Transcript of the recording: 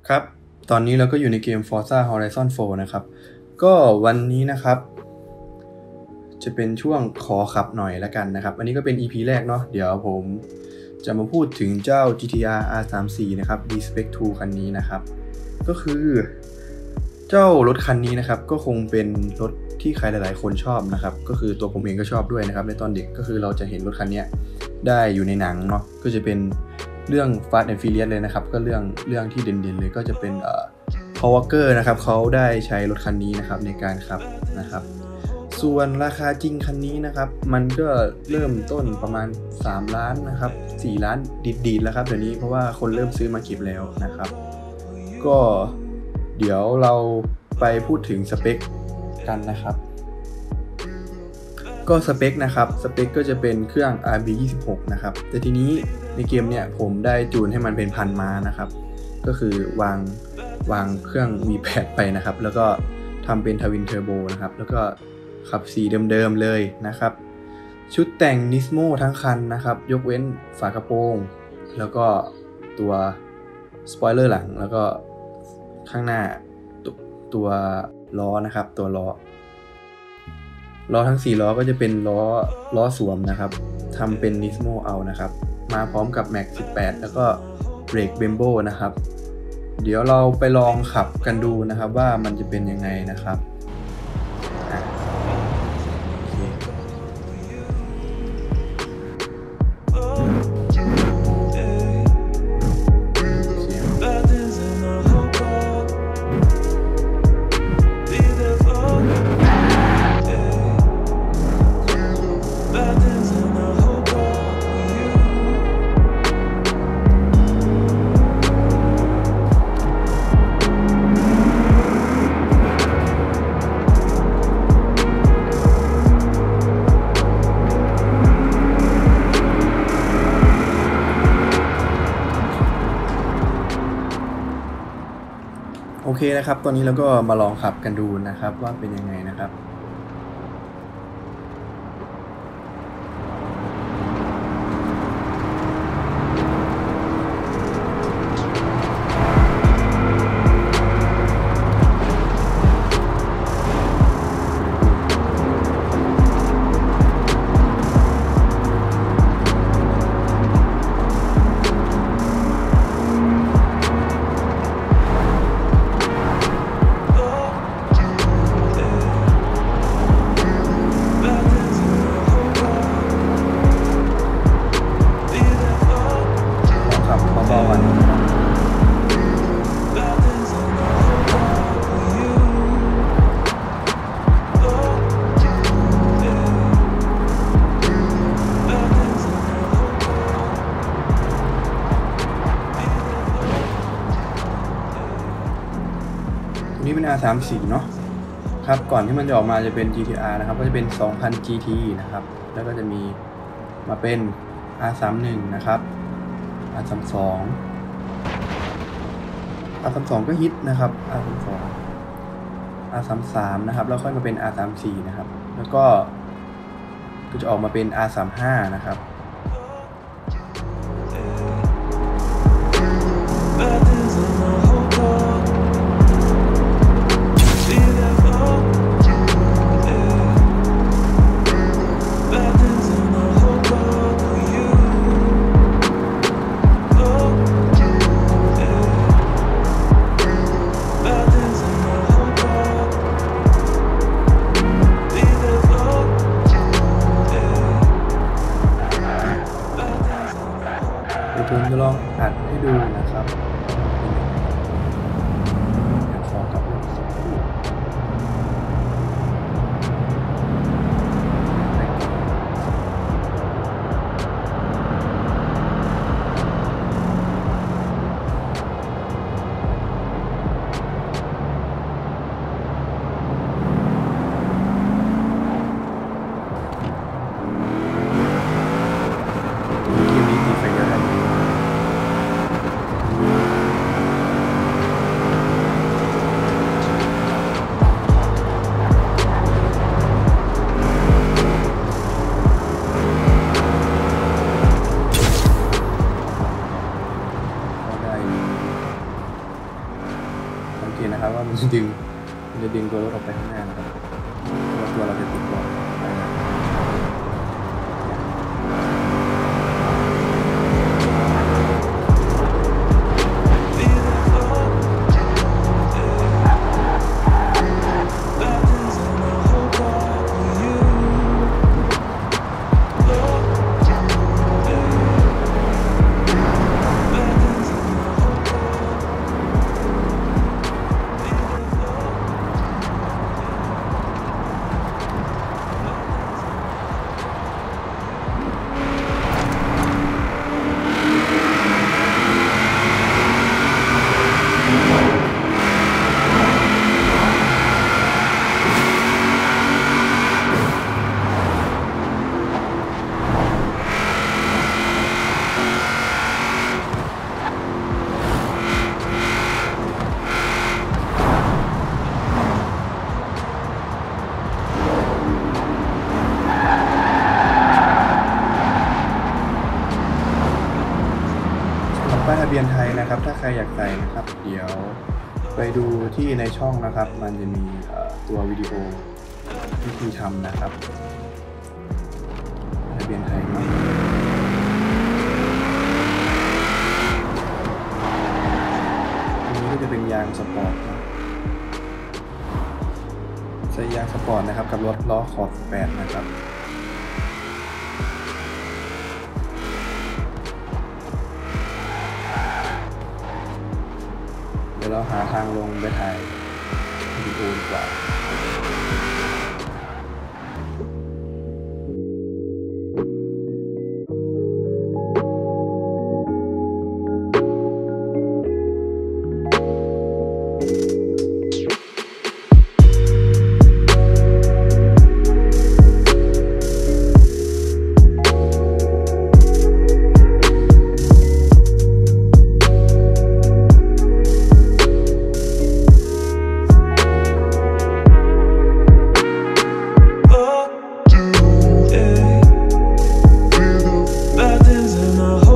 ครับตอนนี้เราก็อยู่ในเกม Forza Horizon 4 นะครับก็วันนี้นะครับจะเป็นช่วงขอขับหน่อยละกันนะครับอันนี้ก็เป็น EP แรกเนาะเดี๋ยวผมจะมาพูดถึงเจ้า GTR R34 นะครับ D-Spec 2 คันนี้นะครับก็คือเจ้ารถคันนี้นะครับก็คงเป็นรถที่ใครหลายๆคนชอบนะครับก็คือตัวผมเองก็ชอบด้วยนะครับในตอนเด็กก็คือเราจะเห็นรถคันนี้ได้อยู่ในหนังเนาะก็จะเป็นเรื่อง Fast and Furious เลยนะครับก็เรื่องที่เด่นๆเลยก็จะเป็นPaul Walker นะครับเขาได้ใช้รถคันนี้นะครับในการขับนะครับส่วนราคาจริงคันนี้นะครับมันก็เริ่มต้นประมาณ3ล้านนะครับ4ล้านดีๆแล้วครับเดี๋ยวนี้เพราะว่าคนเริ่มซื้อมาเก็บแล้วนะครับก็เดี๋ยวเราไปพูดถึงสเปคกันนะครับก็สเปคนะครับสเปคก็จะเป็นเครื่อง RB26 นะครับแต่ทีนี้ในเกมเนี่ยผมได้จูนให้มันเป็นพันม้านะครับก็คือวางเครื่อง V8 ไปนะครับแล้วก็ทำเป็นทวินเทอร์โบนะครับแล้วก็ขับสีเดิมๆเลยนะครับชุดแต่ง Nismo ทั้งคันนะครับยกเว้นฝากระโปรงแล้วก็ตัวสปอยเลอร์หลังแล้วก็ข้างหน้าตัวล้อนะครับตัวล้อทั้ง4ล้อก็จะเป็นล้อสวมนะครับทำเป็น Nismo เอานะครับมาพร้อมกับ Max 18แล้วก็เบรก Brembo นะครับเดี๋ยวเราไปลองขับกันดูนะครับว่ามันจะเป็นยังไงนะครับโอเคนะครับตอนนี้เราก็มาลองขับกันดูนะครับว่าเป็นยังไงนะครับนี่เป็น R34 เนาะครับก่อนที่มันจะออกมาจะเป็น GTR นะครับก็จะเป็น 2000 GT นะครับแล้วก็จะมีมาเป็น R31 นะครับ R32 ก็ฮิตนะครับ R32 R33 นะครับแล้วค่อยมาเป็น R34 นะครับแล้วก็จะออกมาเป็น R35 นะครับผมจะลองอัดให้ดูนะครับจะดึงตัวรถออกไปข้างหน้านะครับตัวเราจะติดเบาะไปนะป้ายทะเบียนไทยนะครับถ้าใครอยากใส่นะครับเดี๋ยวไปดูที่ในช่องนะครับมันจะมีตัววิดีโอวิธีทำนะครับทะเบียนไทยเนาะอันนี้ก็จะเป็นยางสปอร์ตใส่ยางสปอร์ตนะครับกับรถล้อขอบ8นะครับเดี๋ยวเราหาทางลงไปถ่ายวิดีโอดีกว่า Bad things in my heart.